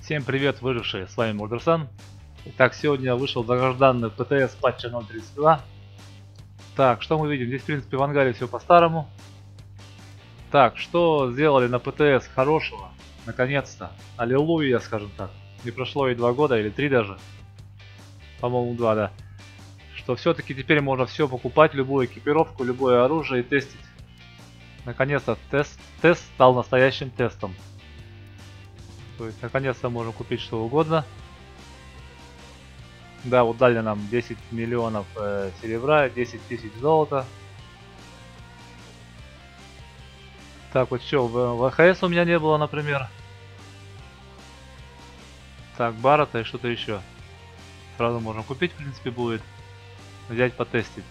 Всем привет, выжившие, с вами Мурдерсан. Итак, сегодня вышел долгожданный ПТС патча 0.32. Так, что мы видим? Здесь, в принципе, в ангаре все по-старому. Так, что сделали на ПТС хорошего? Наконец-то. Аллилуйя, скажем так. Не прошло и 2 года, или 3 даже. По-моему, 2, да. Что все-таки теперь можно все покупать, любую экипировку, любое оружие и тестить. Наконец-то тест стал настоящим тестом. То есть, наконец-то можем купить что угодно. Да, вот дали нам 10 миллионов серебра, 10 тысяч золота. Так, вот что, в АХС у меня не было, например. Так, Барата и что-то еще. Сразу можно купить, в принципе, будет. Взять, потестить.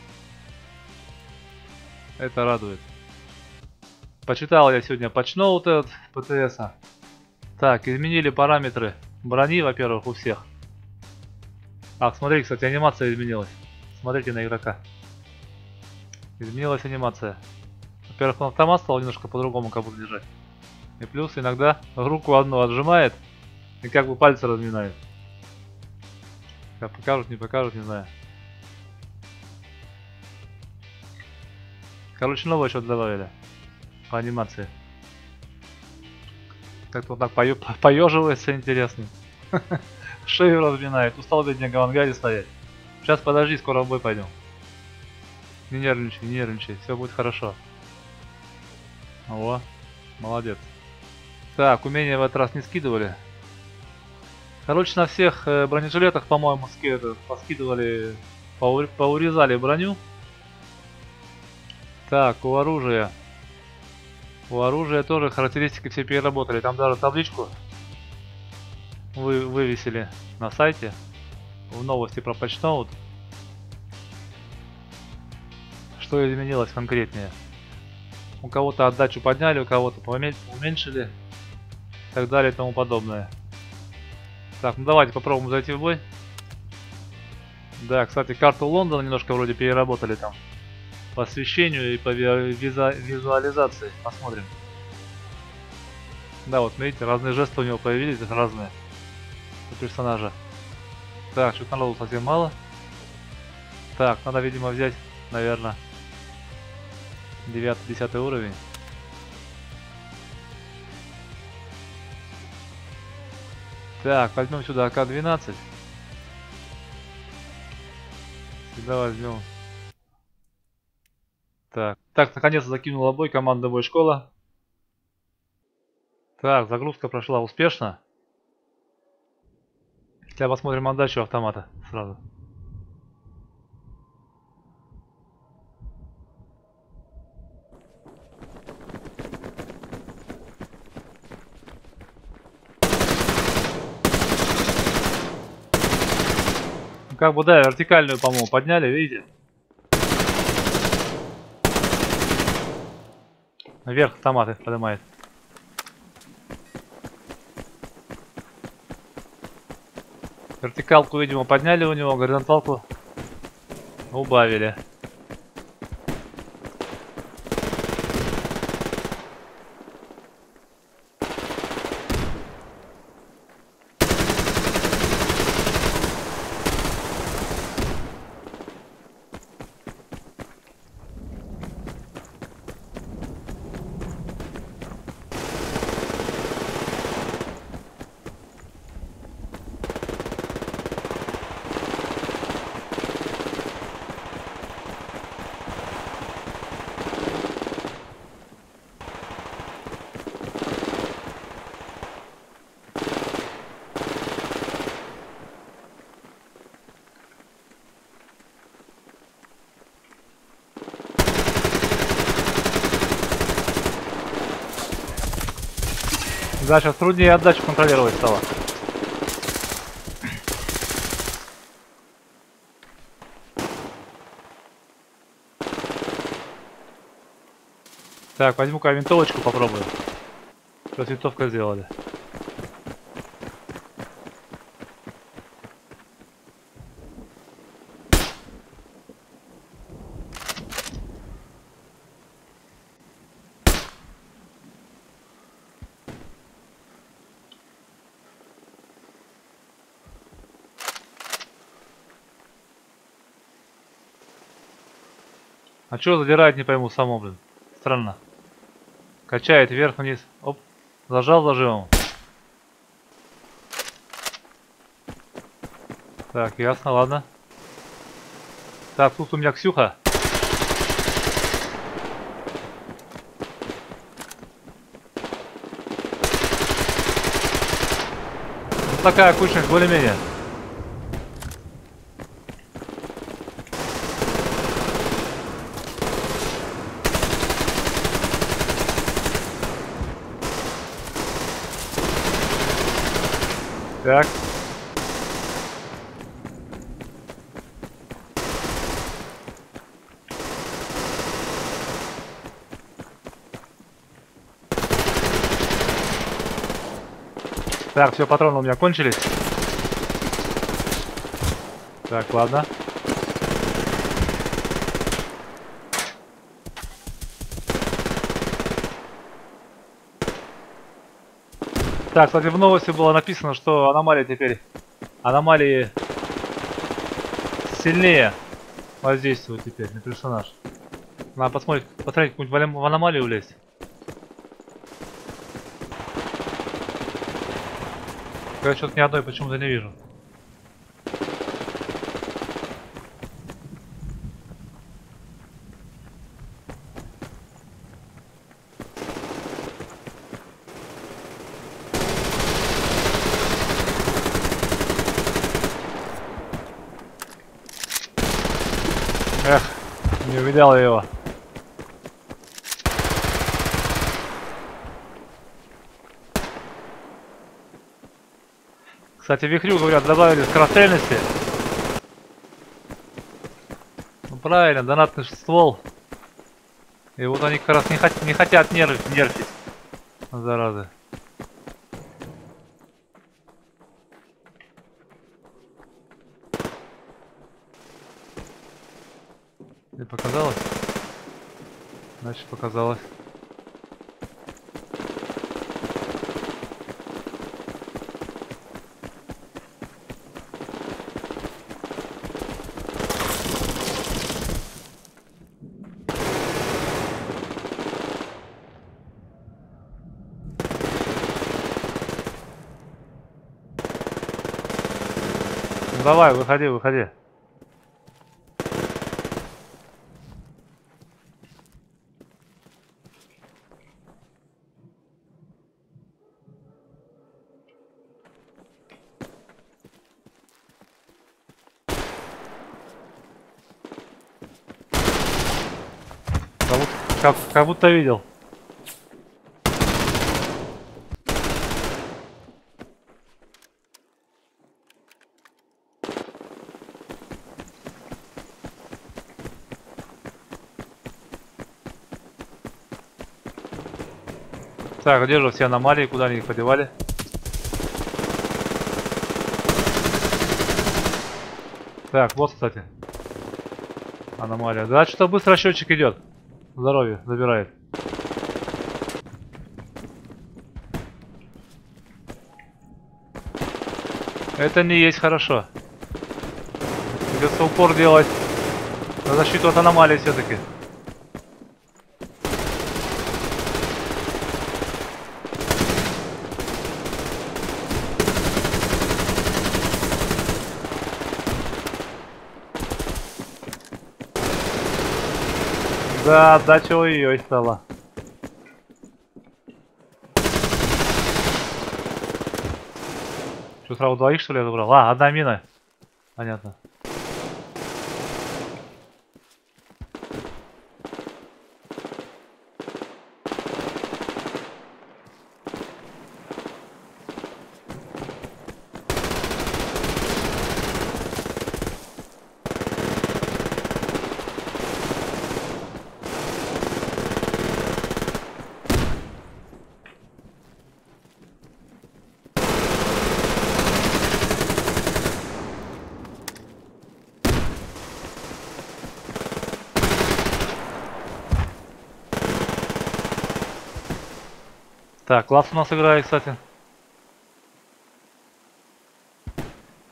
Это радует. Почитал я сегодня патчноут этот ПТСа. Так, изменили параметры брони, во-первых, у всех. Ах, смотри, кстати, анимация изменилась. Смотрите на игрока. Изменилась анимация. Во-первых, он автомат стал немножко по-другому как будто лежать. И плюс иногда руку одну отжимает и как бы пальцы разминает. Как покажут, не покажут, не знаю. Короче, новое что-то добавили по анимации. Как-то вот так поеживается, интересно. Шею разминает, устал бедняга в ангаре стоять. Сейчас подожди, скоро в бой пойдем. Не нервничай, не нервничай, все будет хорошо. О, молодец. Так, умения в этот раз не скидывали. Короче, на всех бронежилетах, по-моему, поскидывали, поурезали броню. Так, у оружия. У оружия тоже характеристики все переработали. Там даже табличку вывесили на сайте. В новости про патчноут. Что изменилось конкретнее. У кого-то отдачу подняли, у кого-то уменьшили. И так далее и тому подобное. Так, ну давайте попробуем зайти в бой. Да, кстати, карту Лондона немножко вроде переработали там. По освещению и по визуализации. Посмотрим. Да, вот видите, разные жесты у него появились, разные. У персонажа. Так, что-то народу совсем мало. Так, надо, видимо, взять, наверное, 9-10 уровень. Так, возьмем сюда АК-12. Сюда возьмем. Так, наконец-то закинула бой команда бой школа. Так, загрузка прошла успешно. Сейчас посмотрим отдачу автомата сразу. Ну, как бы, да, вертикальную, по-моему, подняли, видите? Вверх автоматы поднимает. Вертикалку, видимо, подняли у него, горизонталку убавили. Да, сейчас труднее отдачу контролировать стало. Так, возьму-ка винтовочку попробую. Что с винтовкой сделали? А чё задирает, не пойму само, блин. Странно. Качает вверх-вниз. Оп. Зажал зажимом. Так, ясно, ладно. Так, тут у меня Ксюха. Вот такая кучность, более-менее. Так. Так, все, патроны у меня кончились. Так, ладно. Так, кстати, в новости было написано, что аномалии теперь... Аномалии сильнее воздействуют теперь на персонаж. Надо посмотреть, какую-нибудь в аномалию влезть. Я что-то ни одной почему-то не вижу. Эх, не увидел я его. Кстати, вихрю, говорят, добавили скорострельности. Ну правильно, донатный ствол. И вот они как раз не хотят нерфить. Заразы. Тебе показалось? Значит, показалось. Ну, давай, выходи, выходи. Как будто видел. Так, где же все аномалии, куда они их подевали? Так, вот, кстати. Аномалия. Да, что-то быстро счетчик идет. Здоровье забирает. Это не есть хорошо. Придется упор делать на защиту от аномалий все-таки. Да, отдача ой-ой стала. Что, сразу двоих, что ли, я забрал? А, одна мина. Понятно. Так, класс у нас играет, кстати.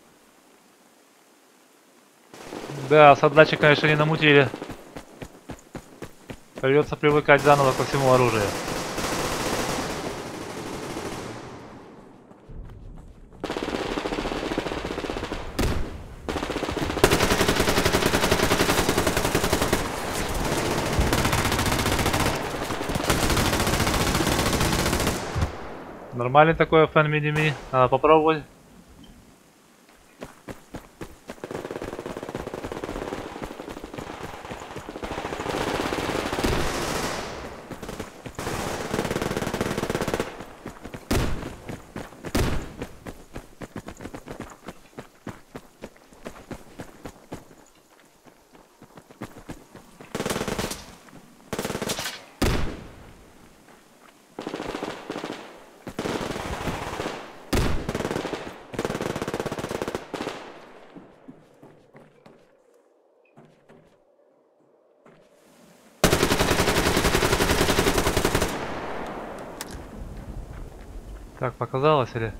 Да, с отдачи, конечно, не намутили. Придется привыкать заново ко всему оружию. Нормальный такой FN Mini-Mi. Надо попробовать. Так, показалось или?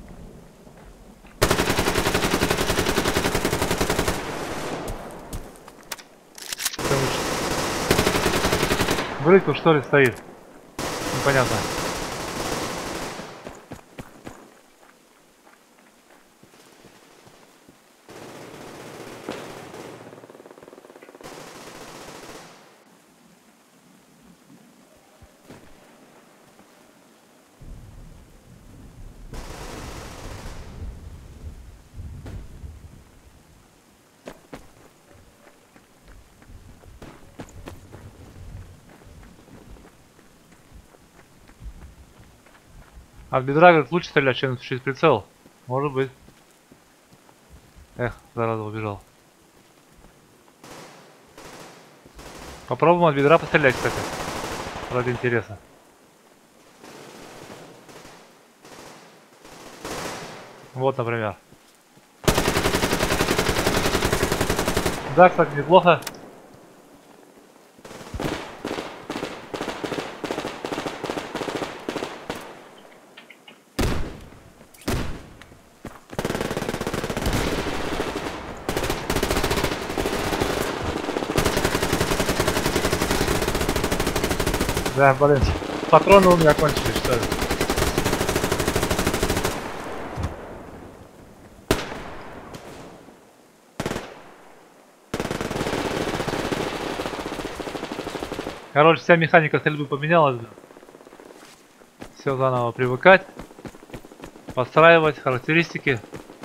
Брык что ли стоит? Непонятно. От бедра, говорит, лучше стрелять, чем через прицел. Может быть. Эх, зараза, убежал. Попробуем от бедра пострелять, кстати. Ради интереса. Вот, например. Да, кстати, неплохо. Да, блин, патроны у меня кончились, что ли? Короче, вся механика стрельбы поменялась, да. Все заново привыкать, подстраивать характеристики.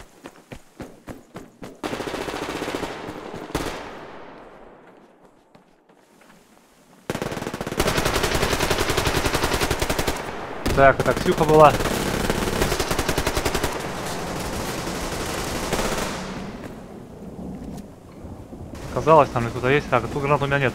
Так, это Ксюха была. Казалось, там кто-то есть. Так, тут гранат у меня нет.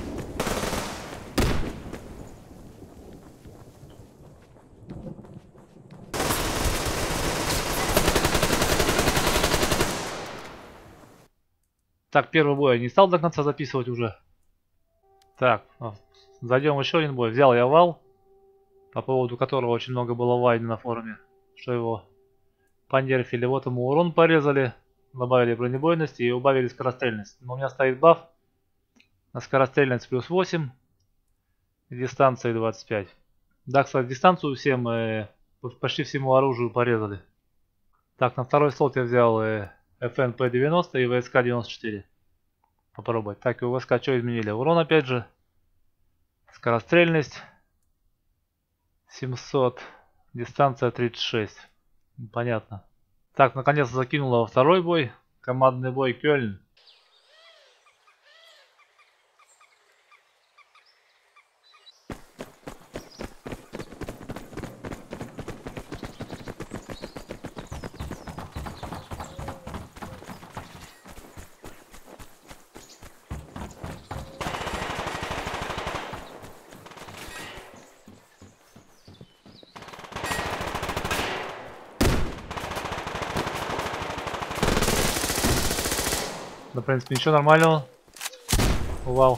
Так, первый бой я не стал до конца записывать уже. Так, зайдем еще один бой. Взял я вал, по поводу которого очень много было вайна на форуме, что его понерфили. Вот ему урон порезали, добавили бронебойности и убавили скорострельность. Но у меня стоит баф на скорострельность плюс 8 и дистанция 25. Да, кстати, дистанцию всем, почти всему оружию порезали. Так, на второй слот я взял FNP-90 и ВСК-94. Попробовать. Так, и у ВСК что изменили? Урон опять же. Скорострельность 700. Дистанция 36. Понятно. Так, наконец закинула во второй бой. Командный бой Кёльн. Да, в принципе, ничего нормального. Вау.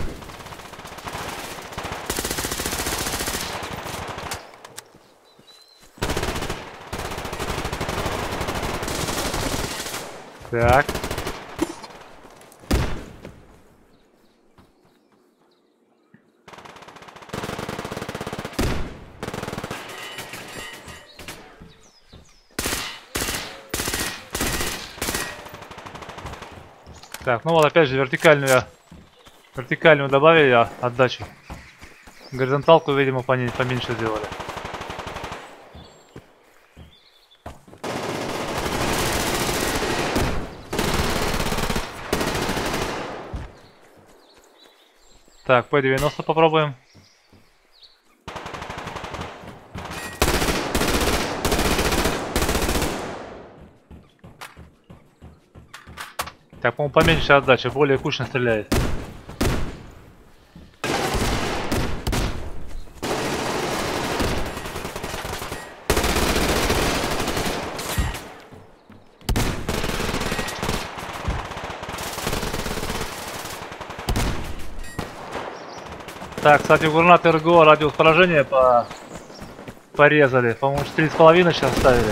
Так. Так, ну вот опять же вертикальную добавили отдачу. Горизонталку, видимо, поменьше сделали. Так, П-90 попробуем. Так, по-моему, поменьше отдача, более кучно стреляет. Так, кстати, гранаты РГО радиус поражения порезали. По-моему, 4,5 сейчас ставили.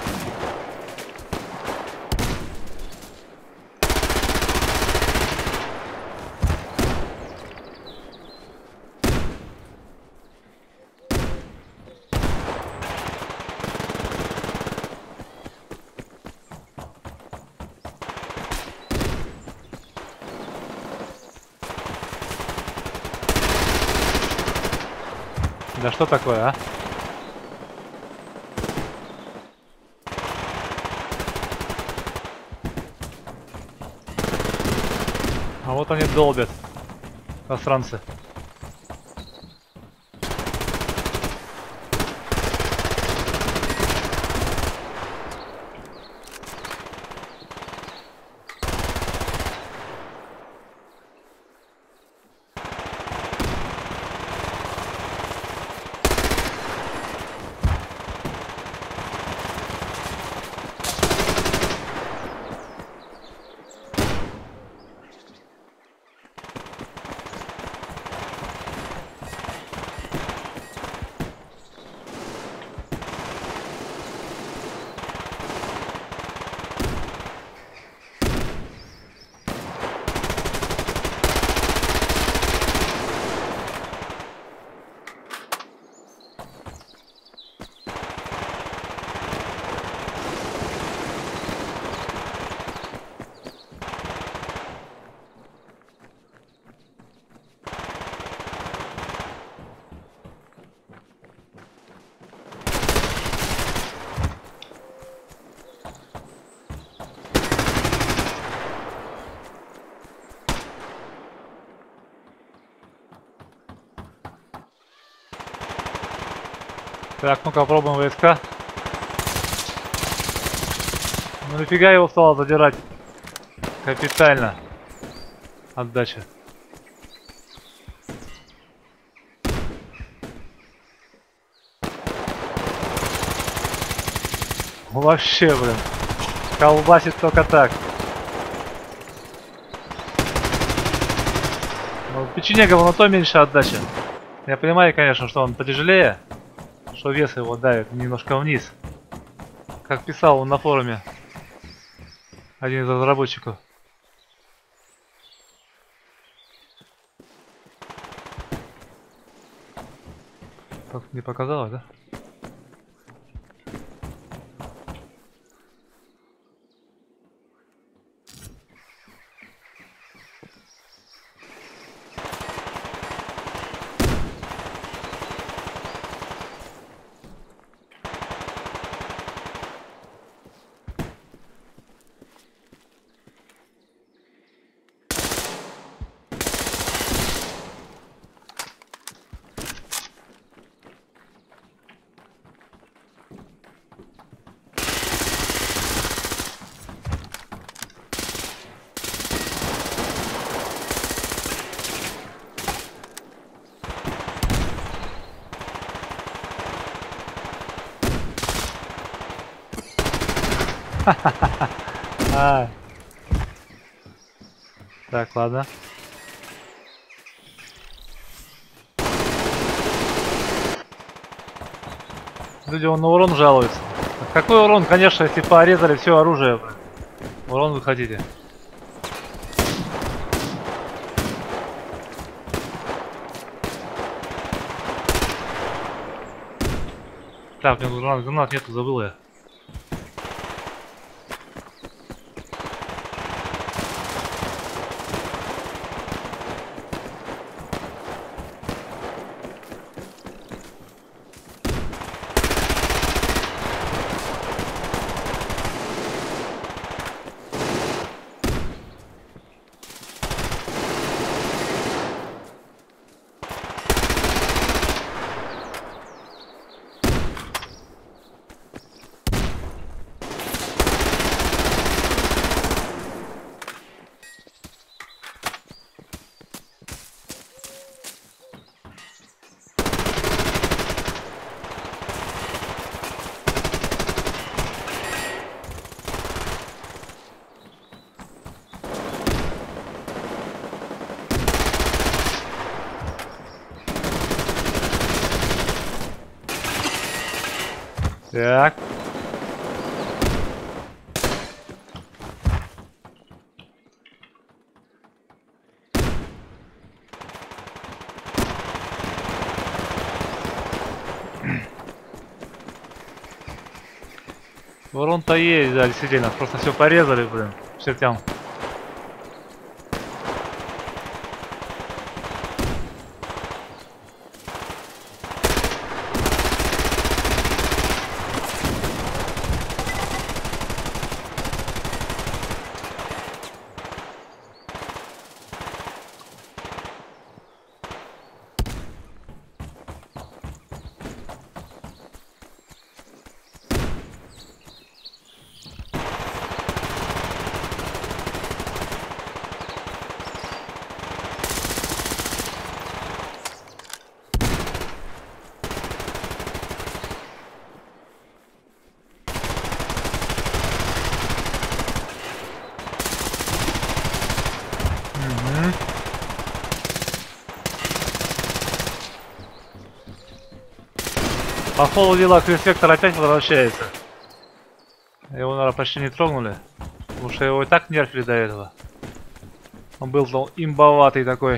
Да что такое, а? А вот они долбят, засранцы. Так, ну-ка попробуем ВСК. Ну нафига его стало задирать? Капитально. Отдача. Вообще, блин. Колбасит только так. Ну, печенега, на то меньше отдача. Я понимаю, конечно, что он потяжелее. Что вес его давит немножко вниз. Как писал он на форуме один из разработчиков. Так, не показалось, да? А. Так, ладно. Люди на урон жалуются. Какой урон? Конечно, если порезали все оружие. Урон вы хотите. Так, у меня гранат нету, забыл я. Так. Урон-то есть, да, действительно. Просто все порезали, блин, к чертям. По ходу дела Крис-Вектор опять возвращается. Его, наверное, почти не трогнули. Потому что его и так нерфили до этого. Он был там имбоватый такой.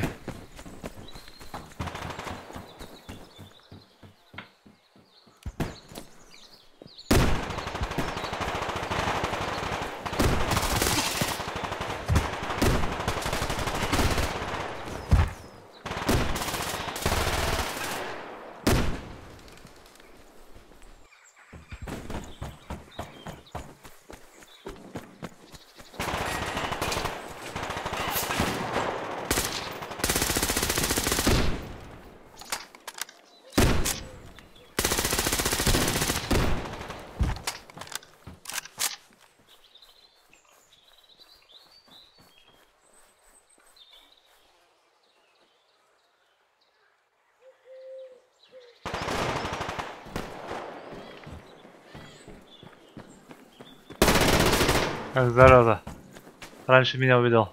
Как зараза. Раньше меня увидел.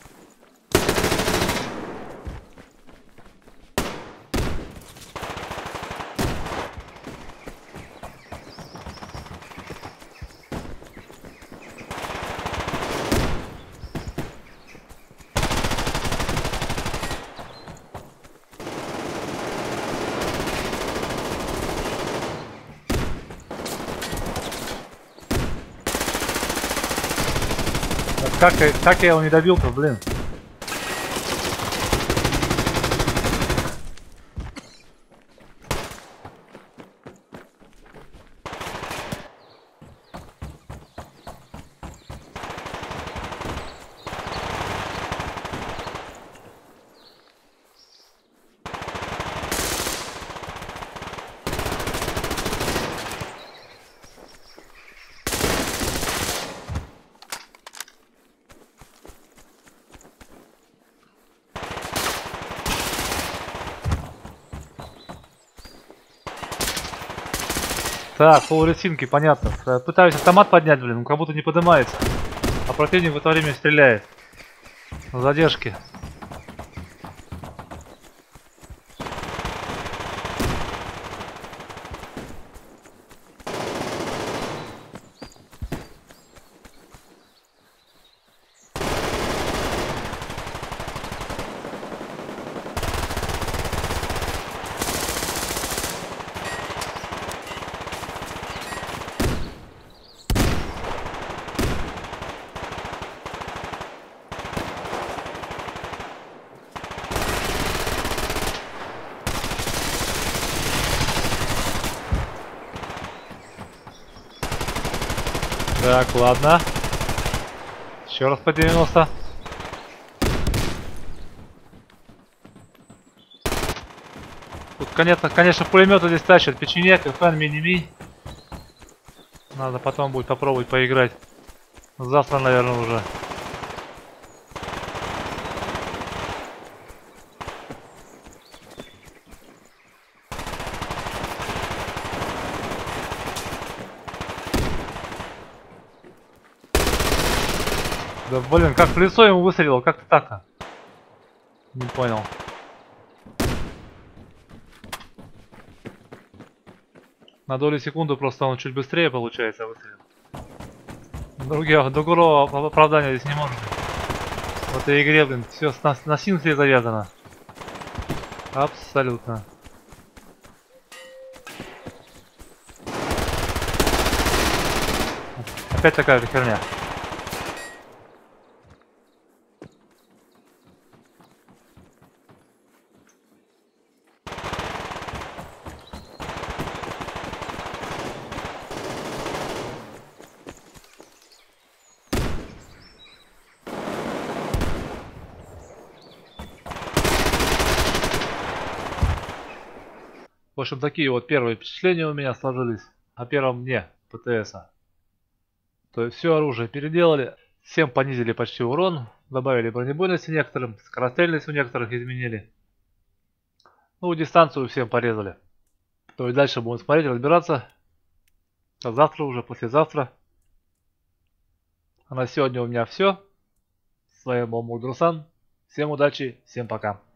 Как я его не добил-то, блин? Так, полуресинки, понятно. Пытаюсь автомат поднять, блин, он как будто не поднимается. А противник в это время стреляет. На задержке. Так, ладно. Еще раз по 90. Тут, конечно, пулеметы здесь тащат. Печенек, ФН, мини-ми. Надо потом будет попробовать поиграть. Завтра, наверное, уже. Да блин, как в лицо ему выстрелил, как-то так-то. Не понял. На долю секунды просто он чуть быстрее получается выстрел. Другого оправдания здесь не может быть. В этой игре, блин, все на синхе завязано. Абсолютно. Опять такая же херня. В общем, такие вот первые впечатления у меня сложились о первом дне ПТСа. То есть все оружие переделали, всем понизили почти урон, добавили бронебойности некоторым, скорострельность у некоторых изменили. Ну, дистанцию всем порезали. То есть дальше будем смотреть, разбираться. А завтра уже, послезавтра. А на сегодня у меня все. С вами был Мудрусан. Всем удачи, всем пока.